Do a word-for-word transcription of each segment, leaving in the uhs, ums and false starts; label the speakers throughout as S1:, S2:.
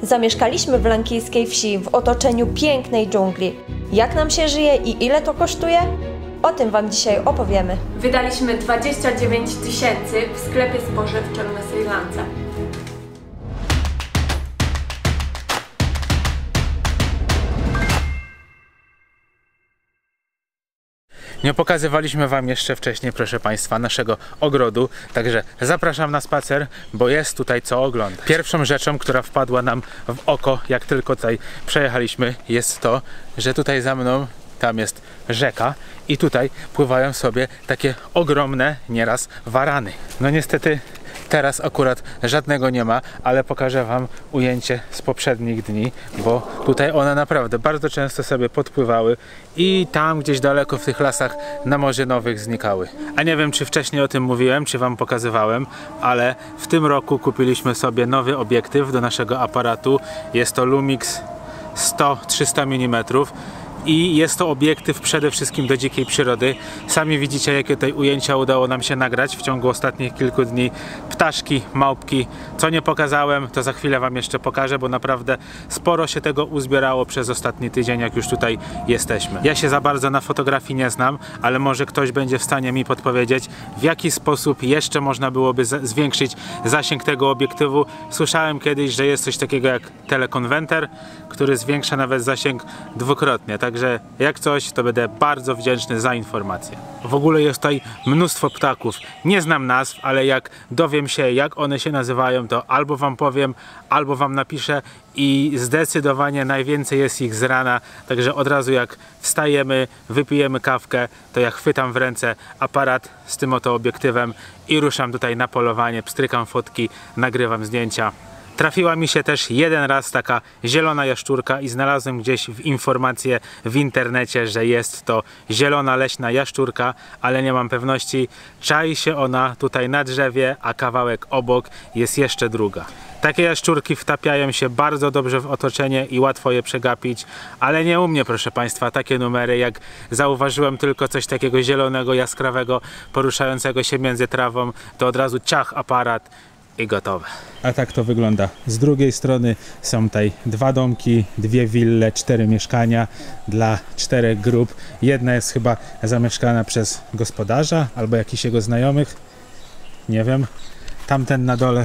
S1: Zamieszkaliśmy w lankijskiej wsi w otoczeniu pięknej dżungli. Jak nam się żyje i ile to kosztuje? O tym Wam dzisiaj opowiemy.
S2: Wydaliśmy dwadzieścia dziewięć tysięcy w sklepie spożywczym na Sri Lance.
S3: Nie pokazywaliśmy Wam jeszcze wcześniej, proszę Państwa, naszego ogrodu, także zapraszam na spacer, bo jest tutaj co oglądać. Pierwszą rzeczą, która wpadła nam w oko, jak tylko tutaj przejechaliśmy, jest to, że tutaj za mną tam jest rzeka i tutaj pływają sobie takie ogromne nieraz warany. No niestety teraz akurat żadnego nie ma, ale pokażę Wam ujęcie z poprzednich dni, bo tutaj one naprawdę bardzo często sobie podpływały i tam gdzieś daleko w tych lasach na Morze Nowych znikały. A nie wiem, czy wcześniej o tym mówiłem, czy Wam pokazywałem, ale w tym roku kupiliśmy sobie nowy obiektyw do naszego aparatu. Jest to Lumix sto trzysta milimetrów. I jest to obiektyw przede wszystkim do dzikiej przyrody. Sami widzicie, jakie tutaj ujęcia udało nam się nagrać w ciągu ostatnich kilku dni. Ptaszki, małpki. Co nie pokazałem, to za chwilę Wam jeszcze pokażę, bo naprawdę sporo się tego uzbierało przez ostatni tydzień, jak już tutaj jesteśmy. Ja się za bardzo na fotografii nie znam, ale może ktoś będzie w stanie mi podpowiedzieć, w jaki sposób jeszcze można byłoby zwiększyć zasięg tego obiektywu. Słyszałem kiedyś, że jest coś takiego jak telekonwenter, który zwiększa nawet zasięg dwukrotnie. Także jak coś, to będę bardzo wdzięczny za informację. W ogóle jest tutaj mnóstwo ptaków. Nie znam nazw, ale jak dowiem się, jak one się nazywają, to albo Wam powiem, albo Wam napiszę i zdecydowanie najwięcej jest ich z rana. Także od razu jak wstajemy, wypijemy kawkę, to ja chwytam w ręce aparat z tym oto obiektywem i ruszam tutaj na polowanie, pstrykam fotki, nagrywam zdjęcia. Trafiła mi się też jeden raz taka zielona jaszczurka i znalazłem gdzieś w informację w internecie, że jest to zielona leśna jaszczurka, ale nie mam pewności. Czai się ona tutaj na drzewie, a kawałek obok jest jeszcze druga. Takie jaszczurki wtapiają się bardzo dobrze w otoczenie i łatwo je przegapić, ale nie u mnie, proszę Państwa, takie numery. Jak zauważyłem tylko coś takiego zielonego, jaskrawego, poruszającego się między trawą, to od razu ciach aparat i gotowe. A tak to wygląda. Z drugiej strony są tutaj dwa domki, dwie wille, cztery mieszkania dla czterech grup. Jedna jest chyba zamieszkana przez gospodarza albo jakichś jego znajomych. Nie wiem. Tamten na dole,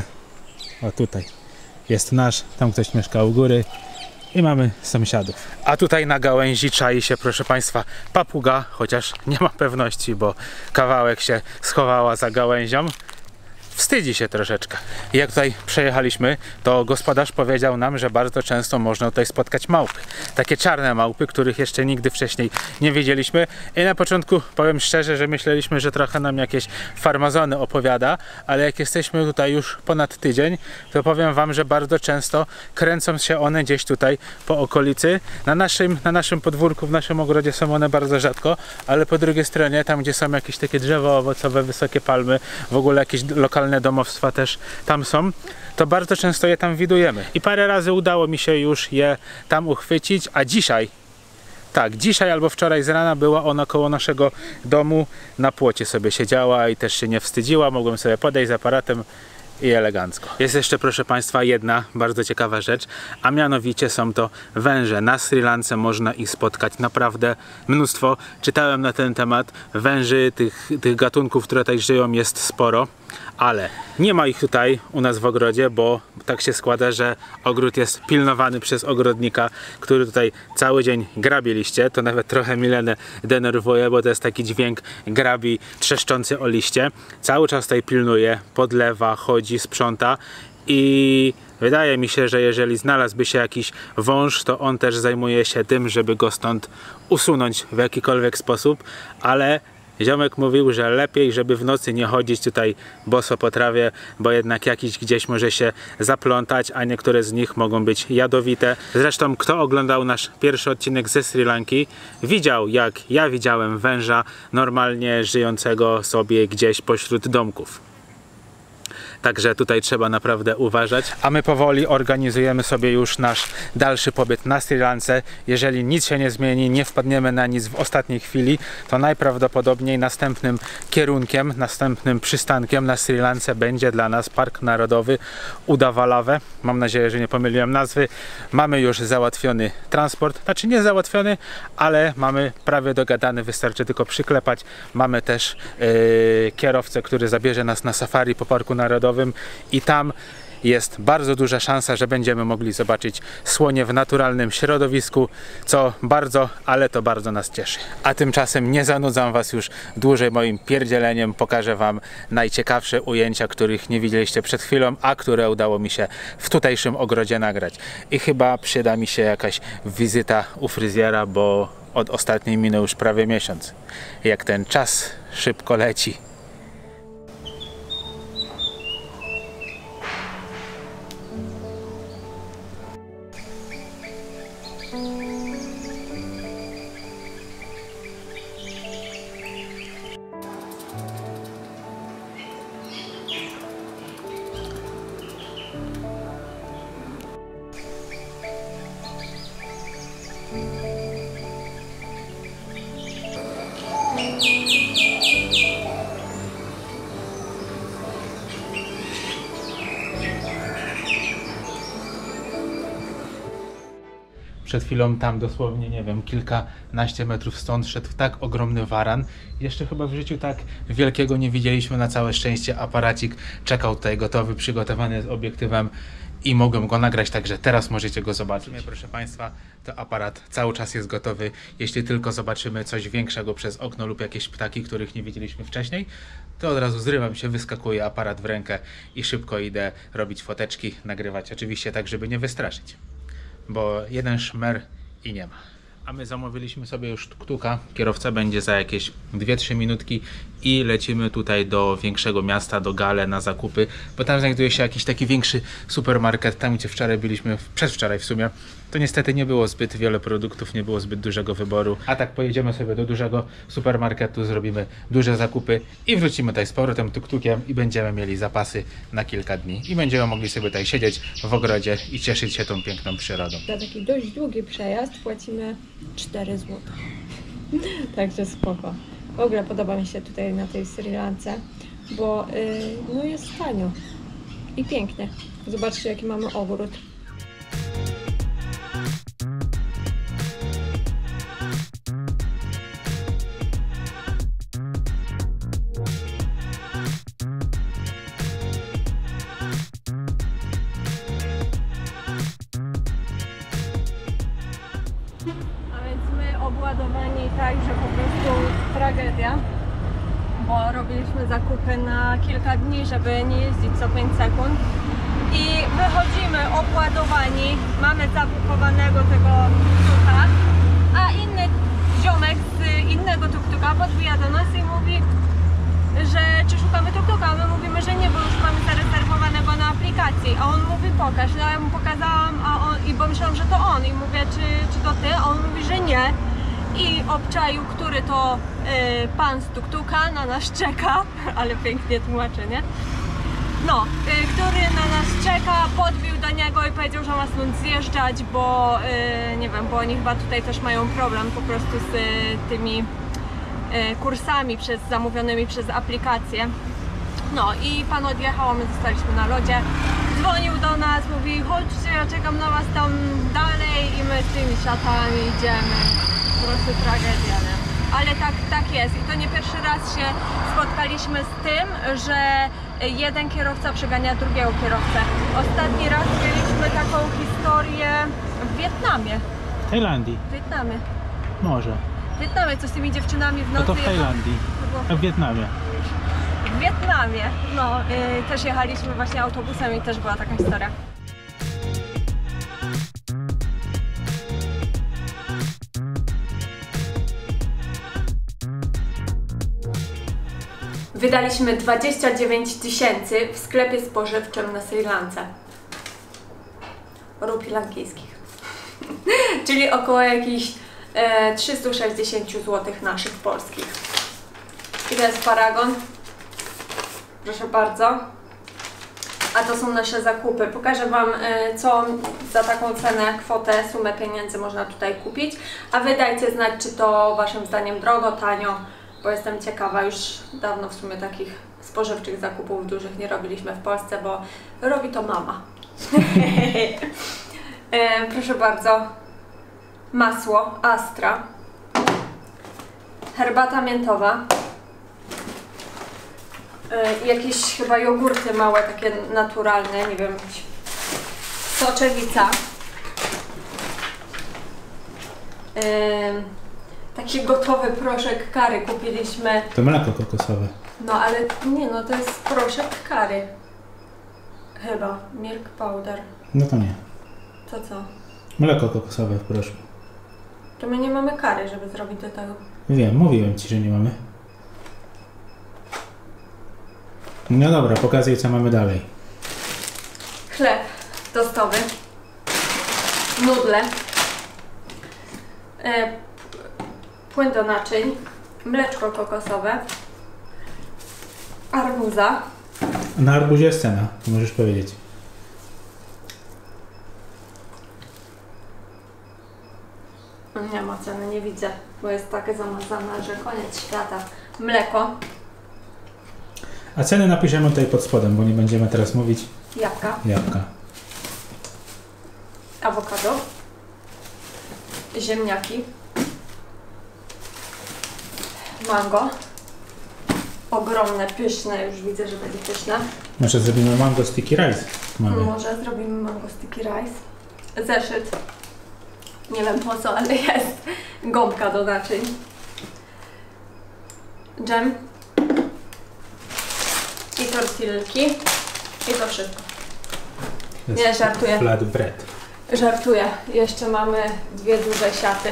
S3: o tutaj, jest nasz. Tam ktoś mieszka u góry. I mamy sąsiadów. A tutaj na gałęzi czai się, proszę Państwa, papuga, chociaż nie ma pewności, bo kawałek się schowała za gałęzią. Wstydzi się troszeczkę. Jak tutaj przejechaliśmy, to gospodarz powiedział nam, że bardzo często można tutaj spotkać małpy. Takie czarne małpy, których jeszcze nigdy wcześniej nie widzieliśmy. I na początku powiem szczerze, że myśleliśmy, że trochę nam jakieś farmazony opowiada, ale jak jesteśmy tutaj już ponad tydzień, to powiem Wam, że bardzo często kręcą się one gdzieś tutaj po okolicy. Na naszym, na naszym podwórku, w naszym ogrodzie są one bardzo rzadko, ale po drugiej stronie, tam gdzie są jakieś takie drzewa owocowe, wysokie palmy, w ogóle jakieś lokalne domostwa też tam są, to bardzo często je tam widujemy. I parę razy udało mi się już je tam uchwycić, a dzisiaj, tak, dzisiaj albo wczoraj z rana była ona koło naszego domu, na płocie sobie siedziała i też się nie wstydziła, mogłem sobie podejść z aparatem i elegancko. Jest jeszcze, proszę Państwa, jedna bardzo ciekawa rzecz, a mianowicie są to węże. Na Sri Lance można ich spotkać naprawdę mnóstwo. Czytałem na ten temat. Węży, tych, tych gatunków, które tutaj żyją, jest sporo, ale nie ma ich tutaj u nas w ogrodzie, bo tak się składa, że ogród jest pilnowany przez ogrodnika, który tutaj cały dzień grabi liście. To nawet trochę mnie denerwuje, bo to jest taki dźwięk grabi trzeszczący o liście. Cały czas tutaj pilnuje, podlewa, chodzi, sprząta i wydaje mi się, że jeżeli znalazłby się jakiś wąż, to on też zajmuje się tym, żeby go stąd usunąć w jakikolwiek sposób, ale ziomek mówił, że lepiej, żeby w nocy nie chodzić tutaj boso po trawie, bo jednak jakiś gdzieś może się zaplątać, a niektóre z nich mogą być jadowite. Zresztą kto oglądał nasz pierwszy odcinek ze Sri Lanki, widział, jak ja widziałem węża normalnie żyjącego sobie gdzieś pośród domków. także tutaj trzeba naprawdę uważać. A my powoli organizujemy sobie już nasz dalszy pobyt na Sri Lance. Jeżeli nic się nie zmieni, nie wpadniemy na nic w ostatniej chwili, to najprawdopodobniej następnym kierunkiem, następnym przystankiem na Sri Lance będzie dla nas Park Narodowy Udawalawe. Mam nadzieję, że nie pomyliłem nazwy. Mamy już załatwiony transport, znaczy nie załatwiony, ale mamy prawie dogadany, wystarczy tylko przyklepać. Mamy też yy, kierowcę, który zabierze nas na safari po Parku Narodowym i tam jest bardzo duża szansa, że będziemy mogli zobaczyć słonie w naturalnym środowisku, co bardzo, ale to bardzo nas cieszy. A tymczasem nie zanudzam was już dłużej moim pierdzieleniem, pokażę wam najciekawsze ujęcia, których nie widzieliście przed chwilą, a które udało mi się w tutejszym ogrodzie nagrać. I chyba przyda mi się jakaś wizyta u fryzjera, bo od ostatniej minął już prawie miesiąc. Jak ten czas szybko leci. Przed chwilą tam dosłownie, nie wiem, kilkanaście metrów stąd szedł tak ogromny waran. Jeszcze chyba w życiu tak wielkiego nie widzieliśmy. Na całe szczęście aparacik czekał tutaj gotowy, przygotowany z obiektywem i mogłem go nagrać, także teraz możecie go zobaczyć. Proszę Państwa, to aparat cały czas jest gotowy. Jeśli tylko zobaczymy coś większego przez okno lub jakieś ptaki, których nie widzieliśmy wcześniej, to od razu zrywam się, wyskakuje aparat w rękę i szybko idę robić foteczki, nagrywać oczywiście tak, żeby nie wystraszyć. Bo jeden szmer i nie ma. A my zamówiliśmy sobie już tuk-tuka. Kierowca będzie za jakieś dwie trzy minutki i lecimy tutaj do większego miasta, do Gale na zakupy, bo tam znajduje się jakiś taki większy supermarket, tam gdzie wczoraj byliśmy, przedwczoraj w sumie. To niestety nie było zbyt wiele produktów, nie było zbyt dużego wyboru. A tak pojedziemy sobie do dużego supermarketu, zrobimy duże zakupy i wrócimy tutaj z powrotem tuk-tukiem i będziemy mieli zapasy na kilka dni. I będziemy mogli sobie tutaj siedzieć w ogrodzie i cieszyć się tą piękną przyrodą.
S1: Za taki dość długi przejazd płacimy cztery złote. Także spoko. W ogóle podoba mi się tutaj na tej Sri Lance, bo yy, no jest tanio i pięknie. Zobaczcie, jaki mamy ogród. Obładowani tak, że po prostu tragedia, bo robiliśmy zakupy na kilka dni, żeby nie jeździć co pięć sekund i wychodzimy obładowani, mamy zabukowanego tego tuk-tuka, a inny ziomek z innego tuk-tuka podbija do nas i mówi, że czy szukamy tuk-tuka, a my mówimy, że nie, bo już mamy zarezerwowanego na aplikacji, a on mówi pokaż, no ja mu pokazałam, a on, i bo myślałam, że to on i mówię, czy, czy to ty, a on mówi, że nie. I obczaił, który to y, pan z tuk-tuka na nas czeka, ale pięknie tłumaczy, nie? No, y, który na nas czeka, podbił do niego i powiedział, że ma stąd zjeżdżać, bo y, nie wiem, bo oni chyba tutaj też mają problem po prostu z y, tymi y, kursami przez, zamówionymi przez aplikację. No i pan odjechał, a my zostaliśmy na lodzie. Dzwonił do nas, mówi, chodźcie, ja czekam na was tam dalej i my z tymi szatami idziemy. Po prostu tragedia, nie? Ale tak, tak jest i to nie pierwszy raz się spotkaliśmy z tym, że jeden kierowca przegania drugiego kierowcę. Ostatni raz mieliśmy taką historię w Wietnamie.
S3: W Tajlandii?
S1: W Wietnamie.
S3: Może.
S1: W Wietnamie, co z tymi dziewczynami w nocy.
S3: No to w Tajlandii, a w Wietnamie.
S1: W Wietnamie, no, yy, też jechaliśmy właśnie autobusem i też była taka historia.
S2: Wydaliśmy dwadzieścia dziewięć tysięcy w sklepie spożywczym na Sri Lance. Rupii lankijskich. Czyli około jakichś e, trzysta sześćdziesiąt złotych naszych polskich. I to jest paragon. Proszę bardzo.
S1: a to są nasze zakupy. Pokażę Wam, y, co za taką cenę, kwotę, sumę pieniędzy można tutaj kupić, a Wy dajcie znać, czy to Waszym zdaniem drogo, tanio, bo jestem ciekawa, już dawno w sumie takich spożywczych zakupów dużych nie robiliśmy w Polsce, bo robi to mama. y, proszę bardzo, masło Astra, herbata miętowa, y, jakieś chyba jogurty małe, takie naturalne, nie wiem, soczewica, y, taki gotowy proszek curry kupiliśmy.
S3: To mleko kokosowe.
S1: No ale nie, no to jest proszek curry. Chyba, milk powder.
S3: No to nie.
S1: To co?
S3: Mleko kokosowe w proszku.
S1: To my nie mamy curry, żeby zrobić do tego.
S3: Wiem, mówiłem Ci, że nie mamy. No dobra, pokazuj co mamy dalej.
S1: Chleb tostowy, nudle, e, płyn do naczyń, mleczko kokosowe, arbuza.
S3: Na arbuzie jest cena, to możesz powiedzieć.
S1: Nie ma ceny, nie widzę, bo jest takie zamazane, że koniec świata. Mleko,
S3: A ceny napiszemy tutaj pod spodem, bo nie będziemy teraz mówić.
S1: jabłka,
S3: Jabłka.
S1: awokado, ziemniaki, mango, ogromne, pyszne, już widzę, że będzie pyszne.
S3: Może zrobimy mango sticky rice. Mamy.
S1: Może zrobimy mango sticky rice. Zeszyt. Nie wiem po co, ale jest. Gąbka do naczyń. Dżem. I tortillki. I to wszystko. Nie, żartuję.
S3: Flat bread.
S1: Żartuję. Jeszcze mamy dwie duże siaty.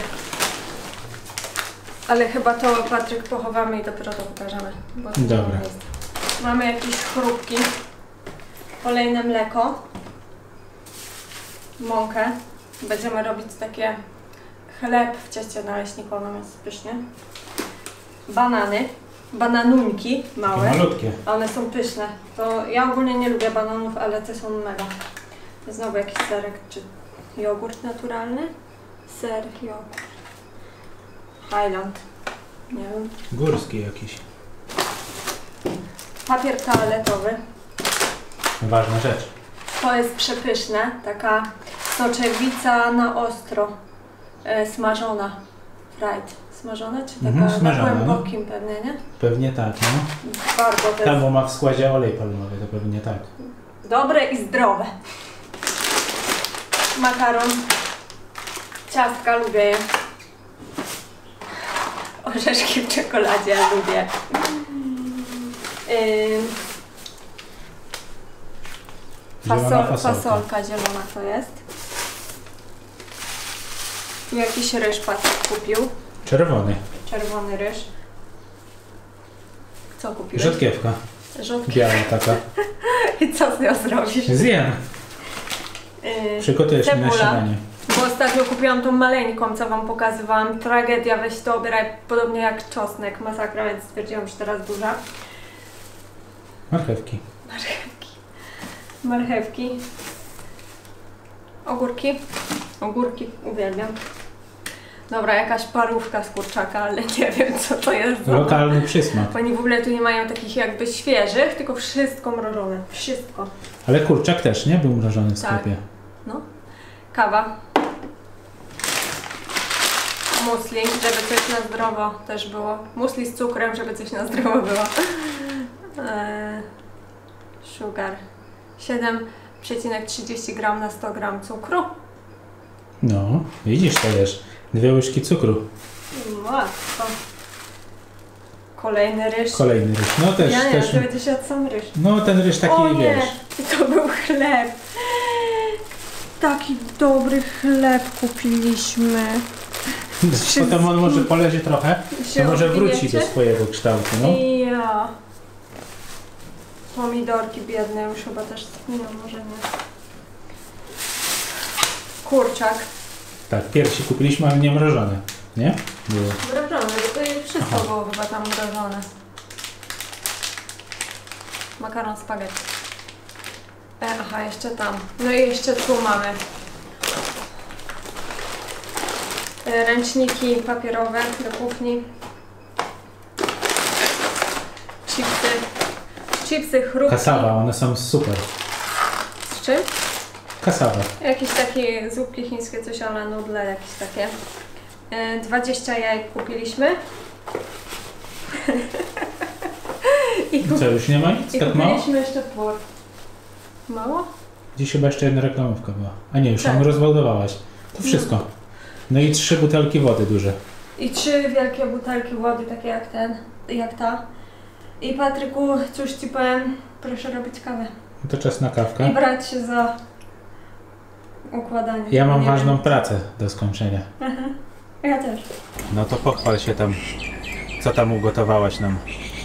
S1: Ale chyba to, Patryk, pochowamy i dopiero to pokażemy. Bo to
S3: Dobra.
S1: nie jest. Mamy jakieś chrupki. Kolejne mleko. Mąkę. Będziemy robić takie chleb w cieście naleśnikowym, jest pysznie. Banany. Bananuńki małe.
S3: Malutkie.
S1: One są pyszne. To ja ogólnie nie lubię bananów, ale te są mega. Znowu jakiś serek, czy jogurt naturalny? Ser, jogurt. Highland. Nie wiem.
S3: Górski jakiś.
S1: Papier toaletowy.
S3: Ważna rzecz.
S1: To jest przepyszne. Taka soczewica na ostro. E, smażona. Fried. Smażona? Czy taka
S3: Mhm,
S1: na
S3: smażona,
S1: głębokim pewnie, nie?
S3: Pewnie tak, no.
S1: Bardzo to
S3: Tam,
S1: jest
S3: bo ma w składzie olej palmowy, to pewnie tak.
S1: dobre i zdrowe. Makaron. Ciastka, lubię je. Orzeszki w czekoladzie, lubię. Yy,
S3: Zielona
S1: fasol,
S3: fasolka.
S1: fasolka zielona to jest. Tu jakiś ryż Patryk kupił.
S3: Czerwony.
S1: Czerwony ryż. Co kupiłeś?
S3: Rzodkiewka.
S1: Rzodkiewka.
S3: Biała taka.
S1: I co z nią zrobisz?
S3: Zjem.
S1: Yy,
S3: Przygotujesz mi na
S1: cebula.
S3: śniadanie.
S1: Bo ostatnio kupiłam tą maleńką, co Wam pokazywałam. Tragedia, weź to obieraj, podobnie jak czosnek. Masakra, więc stwierdziłam, że teraz duża.
S3: Marchewki.
S1: Marchewki. Marchewki. Ogórki. Ogórki uwielbiam. Dobra, jakaś parówka z kurczaka, ale nie wiem co to jest. za-
S3: Lokalny przysmak.
S1: Oni w ogóle tu nie mają takich jakby świeżych, tylko wszystko mrożone. Wszystko.
S3: Ale kurczak też, nie? Był mrożony w
S1: Tak.
S3: sklepie.
S1: No. Kawa. Musli, żeby coś na zdrowo też było. Musli z cukrem, żeby coś na zdrowo było. Eee, sugar. siedem przecinek trzydzieści gram na sto gram cukru.
S3: No, widzisz to wiesz. Dwie łyżki cukru.
S1: Łatwo. Kolejny ryż.
S3: Kolejny ryż. No też,
S1: ja nie,
S3: też.
S1: to będzie się sam ryż.
S3: No ten ryż taki,
S1: O nie,
S3: wiesz.
S1: to był chleb. Taki dobry chleb kupiliśmy.
S3: Potem on może poleży trochę,
S1: Się
S3: to może wróci
S1: odbijecie?
S3: do swojego kształtu, no.
S1: I ja. Pomidorki biedne już chyba też nie, może nie. Kurczak.
S3: Tak, piersi kupiliśmy, ale nie mrożone. Nie? Było.
S1: Mrożone, bo to wszystko
S3: Aha.
S1: było chyba tam mrożone. Makaron spaghetti. E, aha, jeszcze tam. No i jeszcze tu mamy e, ręczniki papierowe do kuchni. Chipsy. Chipsy, chrupki.
S3: Kasawa, one są super.
S1: Z czym?
S3: Kasawa.
S1: Jakieś takie zupki chińskie, coś ale nudle, jakieś takie. E, dwadzieścia jajek kupiliśmy. I, kup...
S3: Co, już nie ma nic?
S1: I
S3: Tak mało?
S1: kupiliśmy jeszcze płot. Mało?
S3: Dziś chyba jeszcze jedna reklamówka była. A nie, już
S1: Tak.
S3: ją rozładowałaś. To wszystko. No i trzy butelki wody duże.
S1: I trzy wielkie butelki wody, takie jak ten, jak ta. I Patryku, cóż ci powiem, proszę robić kawę.
S3: No to czas na kawkę.
S1: I brać się za układanie.
S3: Ja mam
S1: Nie
S3: ważną
S1: wiem.
S3: pracę do skończenia.
S1: Ja też.
S3: No to pochwal się tam, co tam ugotowałaś nam.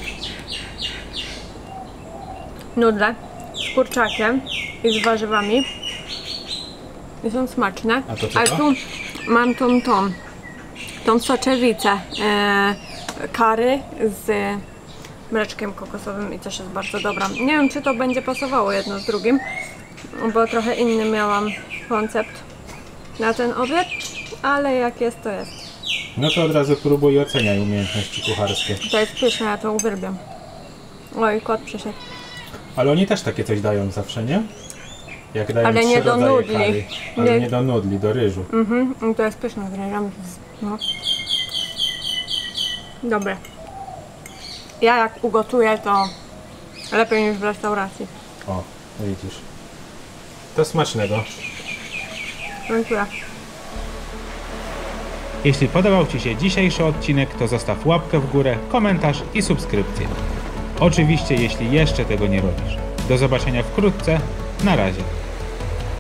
S1: Nudle z kurczakiem i z warzywami. I są smaczne.
S3: A to co
S1: Ale
S3: to?
S1: tu mam tą, tą, tą soczewicę e, kary z mleczkiem kokosowym i też jest bardzo dobra. Nie wiem, czy to będzie pasowało jedno z drugim, bo trochę inny miałam koncept na ten obiad, ale jak jest, to jest.
S3: No to od razu próbuj i oceniaj umiejętności kucharskie.
S1: To jest pyszne, ja to uwielbiam. Oj, kot przyszedł.
S3: Ale oni też takie coś dają zawsze, nie? Jak dają
S1: Ale
S3: trzy
S1: nie do
S3: rodzaje
S1: nudli.
S3: kary. Ale
S1: Nie.
S3: nie do nudli, do ryżu.
S1: Mhm, i to jest pyszne, zresztą. No. Dobre. Ja jak ugotuję, to lepiej niż w restauracji.
S3: O, widzisz. To smacznego.
S1: Dziękuję.
S3: Jeśli podobał Ci się dzisiejszy odcinek, to zostaw łapkę w górę, komentarz i subskrypcję. Oczywiście, jeśli jeszcze tego nie robisz. Do zobaczenia wkrótce. Na razie.